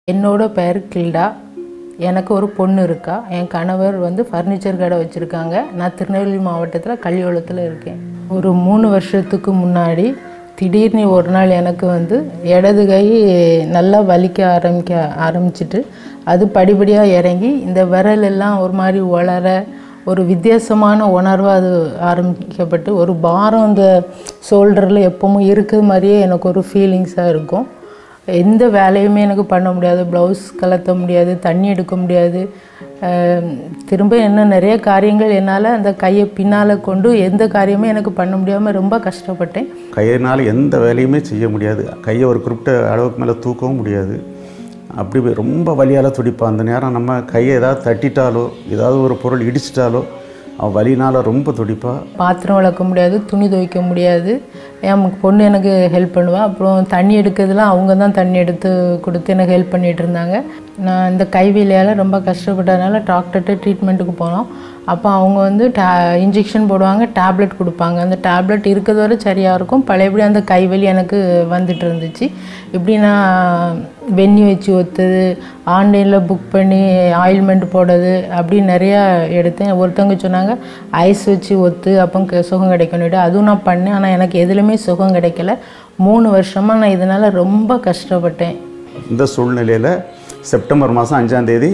என்னோட பேர் கில்டா. எனக்கு ஒரு பொண்ணு இருக்கா. என் கணவர் ஃபர்னிச்சர் கடை வச்சுருக்காங்க. நான் திருநெல்வேலி மாவட்டத்தில் கல்லிக்குளத்தில் இருக்கேன். ஒரு 3 வருஷத்துக்கு முன்னாடி திடீர்னு ஒரு நாள் எனக்கு இடது கை நல்லா வலிக்க ஆரம்பிச்சிட்டு அது படிப்படியாக இறங்கி இந்த விரல் எல்லாம் ஒரு மாதிரி வளர ஒரு வித்தியாசமான உணர்வாக அது ஆரம்பிக்கப்பட்டு ஒரு பாரம் அந்த ஷோல்டரில் எப்பவும் இருக்கிற மாதிரியே எனக்கு ஒரு ஃபீலிங்ஸாக இருக்கும். எந்த வேலையுமே எனக்கு பண்ண முடியாது. ப்ளவுஸ் கலத்த முடியாது, தண்ணி எடுக்க முடியாது. திரும்ப இன்னும் நிறைய காரியங்கள் என்னால் அந்த கையை பின்னால் கொண்டு எந்த காரியமே எனக்கு பண்ண முடியாமல் ரொம்ப கஷ்டப்பட்டேன். கையினால் எந்த வேலையுமே செய்ய முடியாது. கையை ஒரு குறிப்பிட்ட அளவுக்கு மேலே தூக்கவும் முடியாது. அப்படி ரொம்ப வலியால் துடிப்பான். அந்த நேரம் நம்ம கையை ஏதாவது தட்டிட்டாலோ ஏதாவது ஒரு பொருள் இடிச்சிட்டாலோ வலினால் ரொம்ப துடிப்பாக. பாத்திரம் விளக்க முடியாது, துணி துவைக்க முடியாது. என் பொண்ணு எனக்கு ஹெல்ப் பண்ணுவாள். அப்புறம் தண்ணி எடுக்கிறதுலாம் அவங்க தான் தண்ணி எடுத்து கொடுத்து எனக்கு ஹெல்ப் பண்ணிகிட்டு இருந்தாங்க. நான் இந்த கைவேலியால் ரொம்ப கஷ்டப்பட்டதுனால டாக்டர்கிட்ட ட்ரீட்மெண்ட்டுக்கு போனோம். அப்போ அவங்க இன்ஜெக்ஷன் போடுவாங்க, டேப்லெட் கொடுப்பாங்க. அந்த டேப்லெட் இருக்கிறது வரை சரியாக இருக்கும். பழையபடி அந்த கைவலி எனக்கு வந்துட்டு இருந்துச்சு. இப்படி நான் வெந்நி வச்சு ஒத்துது, ஆன்லைனில் புக் பண்ணி ஆயில்மெண்ட் போடுறது அப்படி நிறையா எடுத்தேன். ஒருத்தவங்க சொன்னாங்க ஐஸ் வச்சு ஒத்து அப்போ சுகம் கிடைக்கணுட்டு. அதுவும் நான் பண்ணேன். ஆனால் எனக்கு எதுலையுமே சுகம் கிடைக்கல. 3 வருஷமாக நான் இதனால் ரொம்ப கஷ்டப்பட்டேன். இந்த சூழ்நிலையில் செப்டம்பர் மாதம் 5ஆம் தேதி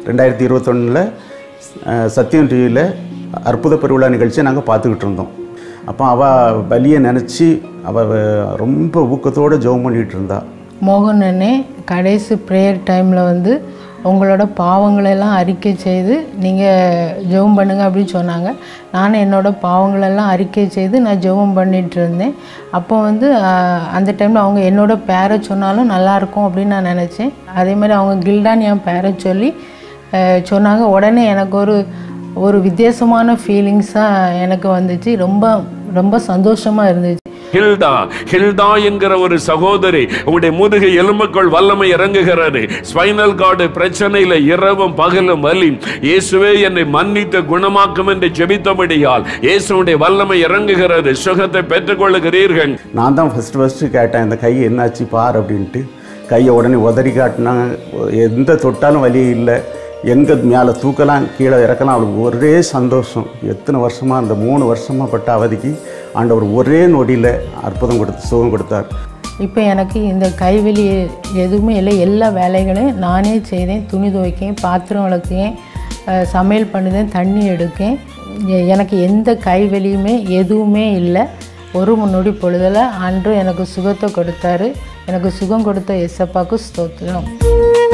2021 சத்தியம் டிவியில் அற்புத பெருவிழா நிகழ்ச்சியை நாங்கள் பார்த்துக்கிட்டு இருந்தோம். அப்போ அவள் வலியை நினச்சி அவள் ரொம்ப ஊக்கத்தோடு ஜெபம் பண்ணிகிட்டு இருந்தா. மோகன் அண்ணே கடைசி ப்ரேயர் டைமில் உங்களோட பாவங்களெல்லாம் அறிக்கை செய்து நீங்கள் ஜெபம் பண்ணுங்க அப்படின்னு சொன்னாங்க. நானும் என்னோடய பாவங்களெல்லாம் அறிக்கை செய்து நான் ஜெபம் பண்ணிகிட்டு இருந்தேன். அப்போ அந்த டைமில் அவங்க என்னோடய பேரை சொன்னாலும் நல்லாயிருக்கும் அப்படின்னு நான் நினச்சேன். அதே மாதிரி அவங்க கில்டான்னு என் பேரை சொல்லி சொன்னாங்க. உடனே எனக்கு ஒரு வித்தியாசமான ஃபீலிங்ஸாக எனக்கு வந்துச்சு. ரொம்ப ரொம்ப சந்தோஷமாக இருந்துச்சு. ஹில்டா என்கிற ஒரு சகோதரி, உங்களுடைய முதுகை எலும்புக்குள் வல்லமை இறங்குகிறது. ஸ்பைனல் கார்டு பிரச்சனையில இரவும் பகலும் வலி. இயேசுவே என்னை மன்னித்து குணமாக்கும் என்று ஜெபித்தபடியால் இயேசுடைய வல்லமை இறங்குகிறது. சுகத்தை பெற்றுக் கொள்ளுகிறீர்கள். நான் தான் ஃபர்ஸ்ட் கேட்டேன், இந்த கை என்னாச்சு பார் அப்படின்ட்டு. கையை உடனே உதறி காட்டினாங்க. எந்த தொட்டாலும் வலி இல்லை. எங்கே மேலே தூக்கலாம் கீழே இறக்கலாம். அவளுக்கு ஒரே சந்தோஷம். எத்தனை வருஷமாக அந்த 3 வருஷமாக பட்ட அவதிக்கு ஆண்டவர் ஒரே நொடியில் அற்புதம் கொடுத்து சுகம் கொடுத்தார். இப்போ எனக்கு இந்த கைவலி எதுவுமே இல்லை. எல்லா வேலைகளையும் நானே செய்தேன். துணி துவைக்கேன், பாத்திரம் விளக்கேன், சமையல் பண்ணுதேன், தண்ணி எடுக்கேன். எனக்கு எந்த கைவலியுமே எதுவுமே இல்லை. ஒரு நொடி பொழுதில் ஆண்டு எனக்கு சுகத்தை கொடுத்தாரு. எனக்கு சுகம் கொடுத்த இயேசப்பாவுக்கு ஸ்தோத்திரம்.